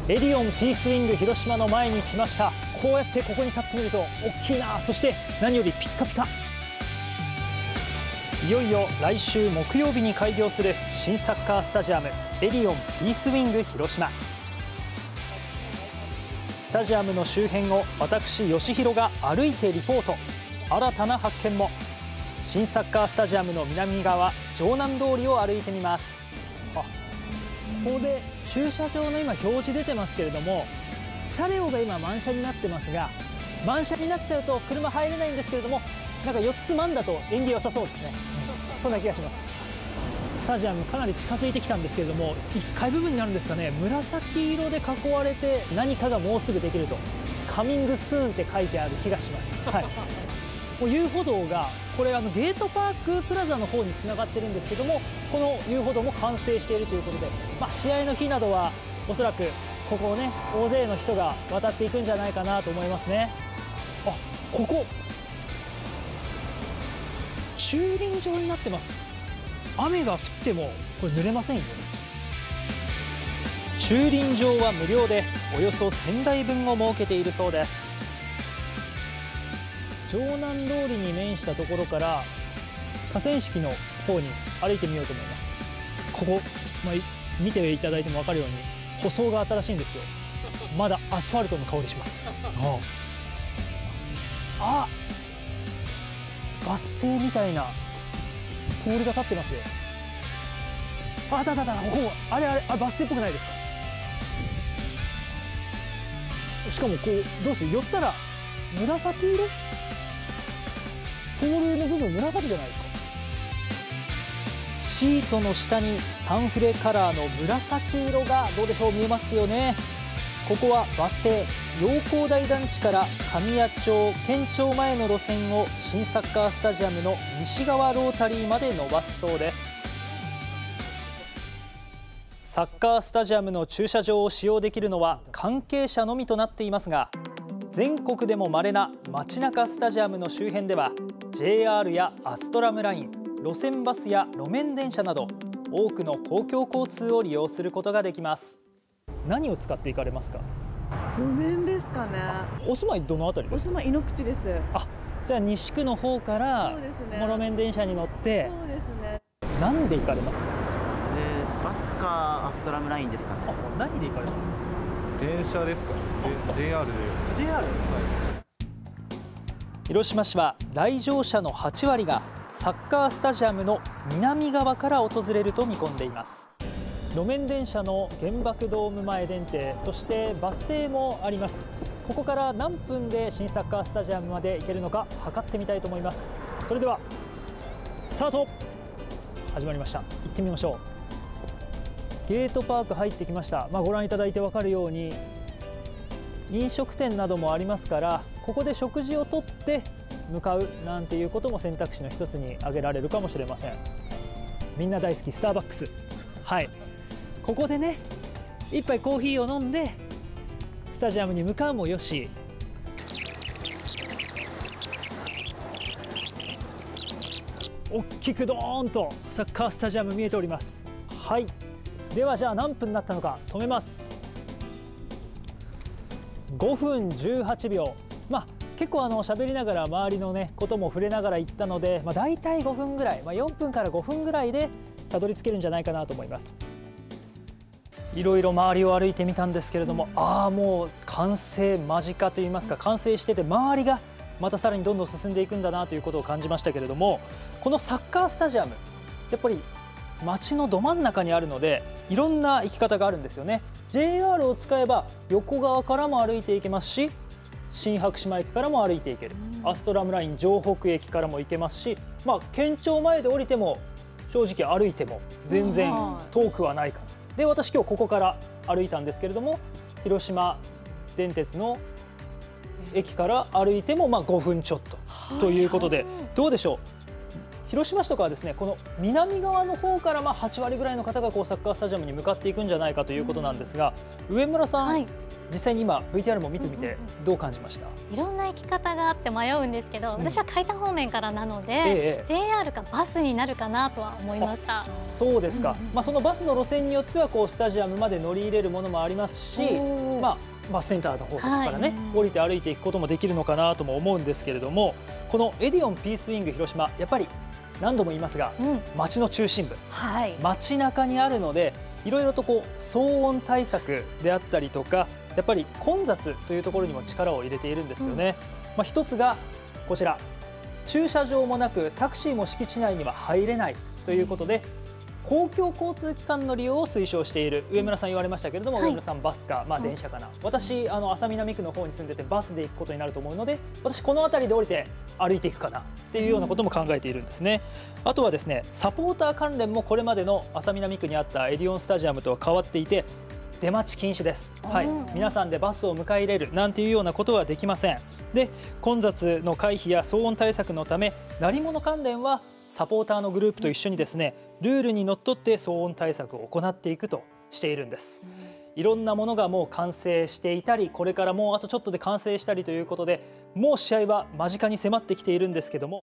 エディオンピースウィング広島の前に来ました。こうやってここに立ってみると大きいな、そして何よりピッカピカ。いよいよ来週木曜日に開業する新サッカースタジアムエディオンピースウィング広島。スタジアムの周辺を私吉弘が歩いてリポート。新たな発見も。新サッカースタジアムの南側城南通りを歩いてみます。ここで駐車場の今表示出てますけれども、車両が今満車になってますが、満車になっちゃうと車入れないんですけれども、なんか4つ満だと縁起良さそうですね。そんな気がします。スタジアムかなり近づいてきたんですけれども、1階部分になるんですかね、紫色で囲われて何かがもうすぐできると、カミングスーンって書いてある気がします。はい、もう遊歩道がこれゲートパークプラザの方につながってるんですけども、この遊歩道も完成しているということで、試合の日などはおそらくここをね、大勢の人が渡っていくんじゃないかなと思いますね。ここ駐輪場になってます。雨が降ってもこれ濡れませんよね。駐輪場は無料でおよそ1000台分を設けているそうです。城南通りに面したところから河川敷の方に歩いてみようと思います。ここ、見ていただいても分かるように舗装が新しいんですよ。まだアスファルトの香りします。バス停みたいな通りが立ってますよ。ここあれバス停っぽくないですか。しかもこうどうする、寄ったら紫色、ポールの部分紫じゃないですか。シートの下にサンフレカラーの紫色がどうでしょう、見えますよね。ここはバス停陽光台団地から神谷町県庁前の路線を新サッカースタジアムの西側ロータリーまで伸ばすそうです。サッカースタジアムの駐車場を使用できるのは関係者のみとなっていますが、全国でも稀な街中スタジアムの周辺では JR やアストラムライン、路線バスや路面電車など多くの公共交通を利用することができます。何を使って行かれますか。 路面ですかね。 お住まいどのあたりですか。 お住まい井の口です。 じゃあ西区の方から路面電車に乗って。 そうですね。 何で行かれますか。 バスかアストラムラインですかね。 何で行かれますか。 電車ですか。JR で。 JR。広島市は来場者の8割がサッカースタジアムの南側から訪れると見込んでいます。路面電車の原爆ドーム前電停、そしてバス停もあります。ここから何分で新サッカースタジアムまで行けるのか測ってみたいと思います。それではスタート。始まりました。行ってみましょう。ゲートパーク入ってきました。ご覧いただいて分かるように飲食店などもありますから、ここで食事をとって向かうなんていうことも選択肢の一つに挙げられるかもしれません。みんな大好きスターバックス。ここでね、一杯コーヒーを飲んでスタジアムに向かうもよし、大きくドーンとサッカースタジアム見えております。ではじゃあ何分になったのか止めます。5分18秒。結構喋りながら周りのねことも触れながら行ったので、だいたい5分ぐらい、4分から5分ぐらいでたどり着けるんじゃないかなと思います。いろいろ周りを歩いてみたんですけれども、もう完成間近といいますか、完成してて周りがまたさらにどんどん進んでいくんだなということを感じましたけれども、このサッカースタジアムやっぱり街のど真ん中にあるのでいろんな行き方があるんですよね。 JR を使えば横側からも歩いていけますし、新白島駅からも歩いていける、アストラムライン城北駅からも行けますし、県庁前で降りても正直歩いても全然遠くはないかな。で、私今日ここから歩いたんですけれども、広島電鉄の駅から歩いても5分ちょっとということで、どうでしょう。広島市とかはですね、この南側の方から8割ぐらいの方がサッカースタジアムに向かっていくんじゃないかということなんですが、上村さん、 実際に今 VTR も見てみてどう感じました？ いろんな行き方があって迷うんですけど、私は海田方面からなので、 ええ JR かバスになるかなとは思いました。 そうですか、そのバスの路線によってはこうスタジアムまで乗り入れるものもありますし、バスセンターの方からね、降りて歩いていくこともできるのかなとも思うんですけれども、このエディオンピースウィング広島、やっぱり何度も言いますが、街の中心部、街中にあるので、いろいろとこう騒音対策であったりとか、やっぱり混雑というところにも力を入れているんですよね。一つがこちら、駐車場もなくタクシーも敷地内には入れないということで、公共交通機関の利用を推奨している。上村さん言われましたけれども、上村さんバスか、電車かな。私安佐南区の方に住んでてバスで行くことになると思うので、私この辺りで降りて歩いていくかなっていうようなことも考えているんですね。あとはですね、サポーター関連もこれまでの安佐南区にあったエディオンスタジアムとは変わっていて、出待ち禁止です。皆さんでバスを迎え入れるなんていうようなことはできません。で、混雑の回避や騒音対策のため、鳴り物関連はサポーターのグループと一緒にですね、ルールにのっとって騒音対策を行っていくとしているんです。いろんなものがもう完成していたり、これからもうあとちょっとで完成したりということで、もう試合は間近に迫ってきているんですけども。